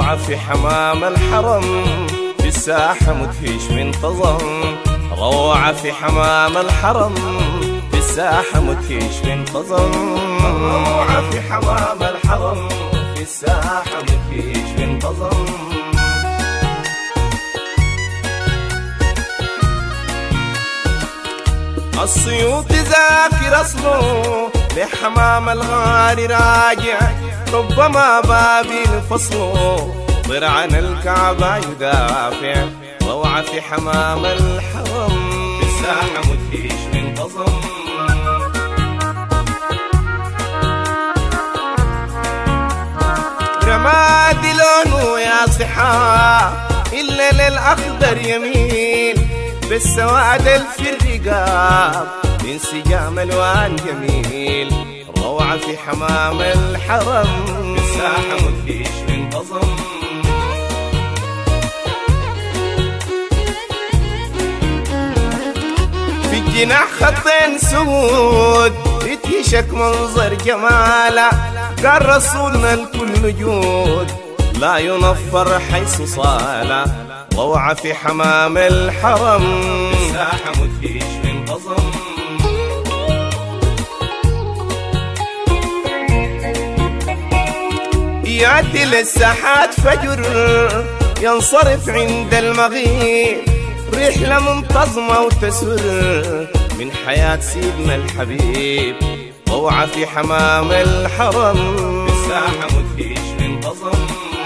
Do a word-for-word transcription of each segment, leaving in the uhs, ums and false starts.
الروعة في حمام الحرم في الساحة مدهش منتظم. روعة في حمام الحرم في الساحة مدهش منتظم. الروعة في حمام الحرم في الساحة مدهش منتظم. السيوط ذاكر أصله لحمام الغار راجع. ربما بابل فصله طير عن الكعبة يدافع. روعة في حمام الحرم في الساحة مدهش منتظم. رماد لونه يا صحا إلا للأخضر يميل. بالسواد في الرقاب انسجام الوان جميل. روعة في حمام الحرم في الساحة مدهش منتظم. في الجناح خطين سود بتهشك منظر جماله. قال رسولنا الكل جود لا ينفر حيث صاله. روعة في حمام الحرم في الساحة مدهش منتظم. يأتي للساحات فجر ينصرف عند المغيب. رحلة منتظمة وتسر من حياة سيدنا الحبيب. روعة في حمام الحرم في الساحة مدهش منتظم.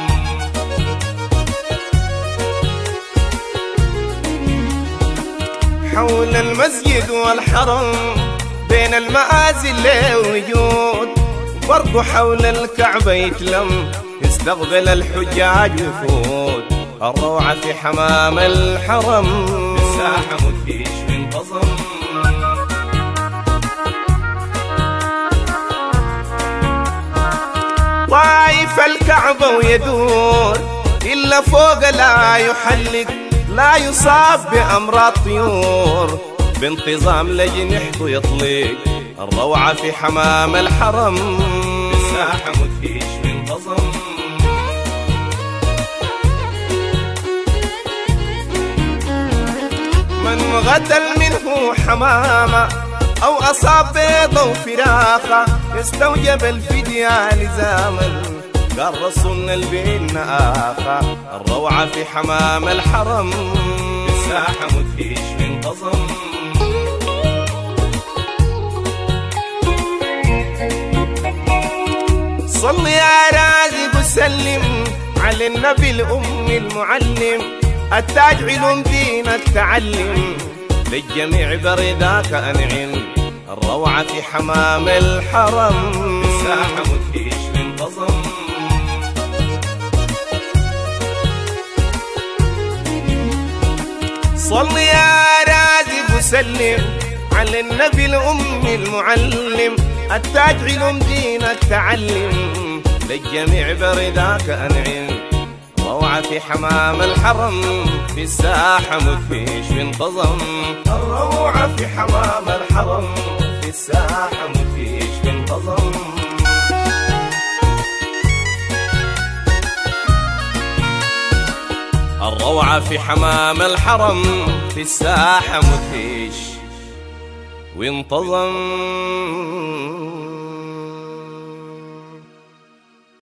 حول المسجد والحرم بين المآذن له وجود. برضو حول الكعبة يتلم يستقبل الحجاج وفود. الروعة في حمام الحرم في الساحة مدهش منتظم. طايف الكعبة ويدور إلا فوق لا يحلق. لا يصاب بأمراض طيور بانتظام لجنحته يطلق. الروعة في حمام الحرم في الساحة مدهش منتظم. من غتل منه حمامة أو أصاب بيضة وفراخة استوجب الفدية لزاما. قال رسولنا البين آخا. الروعة في حمام الحرم في الساحة مدهش منتظم. صل يا رازق وسلم على النبي الأم المعلم. التاج علوم دينك تعلم للجميع برضاك أنعم. الروعة في حمام الحرم في الساحة مدهش منتظم. صل يا رازق وسلم على النبي الأم المعلم. التاج علوم دينك تعلم للجميع برضاك أنعم. روعة في حمام الحرم في الساحة مدهش منتظم. الروعة في حمام الحرم في الساحة مدهش منتظم. الروعة في حمام الحرم في الساحة مدهش وانتظم.